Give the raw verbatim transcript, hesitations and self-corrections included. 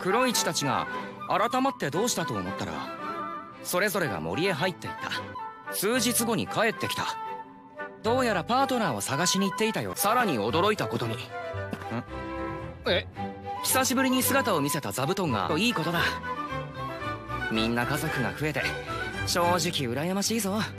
黒市たちが改まってどうしたと思ったら、それぞれが森へ入っていった。数日後に帰ってきた。どうやらパートナーを探しに行っていたよ。さらに驚いたことに、んえ久しぶりに姿を見せた座布団がいいことだ。みんな家族が増えて正直羨ましいぞ。